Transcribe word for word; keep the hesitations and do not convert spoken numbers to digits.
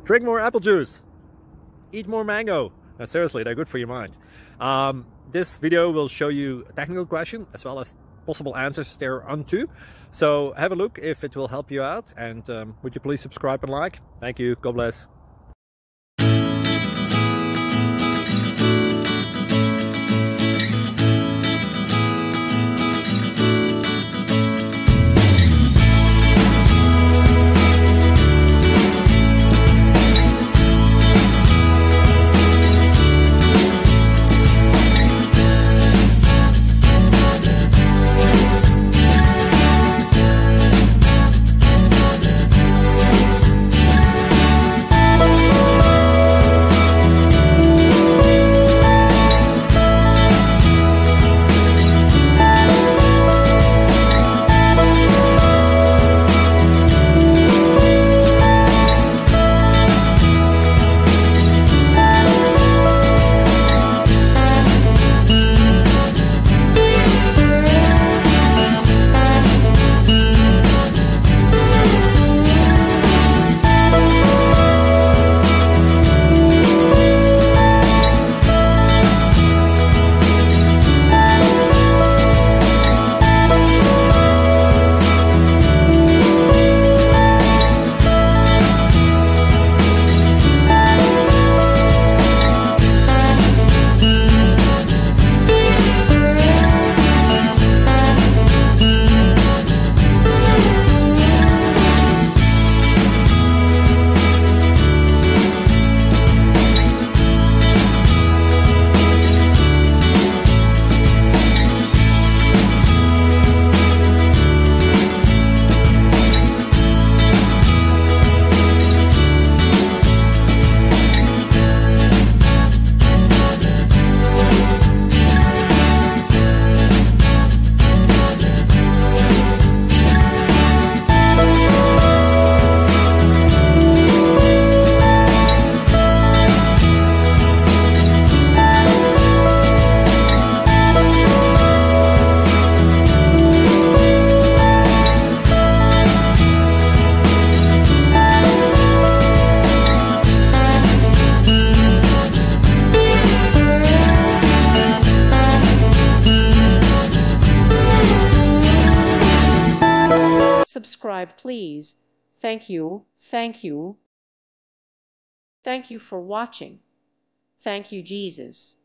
drink more apple juice, eat more mango. Now, seriously, they're good for your mind. Um, this video will show you a technical question as well as possible answers thereunto. So have a look if it will help you out, and um, would you please subscribe and like? Thank you. God bless. Subscribe, please. Thank you. Thank you. Thank you for watching. Thank you, Jesus.